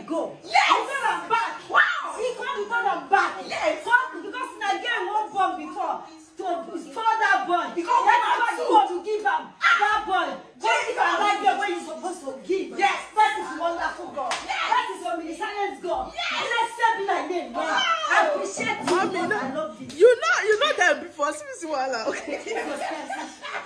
they go. Yes. Because I'm back. Wow. Because I'm back. Yes. Because Nigeria won't born before to store that boy. Because God to give him that boy. God give him right there where you're supposed to give. Yes. That is wonderful God. Yes. That is omniscient God. Yes. Blessed be thy name, God. I appreciate you. Mommy, I love this. You know them before. See, okay. Jesus Christ.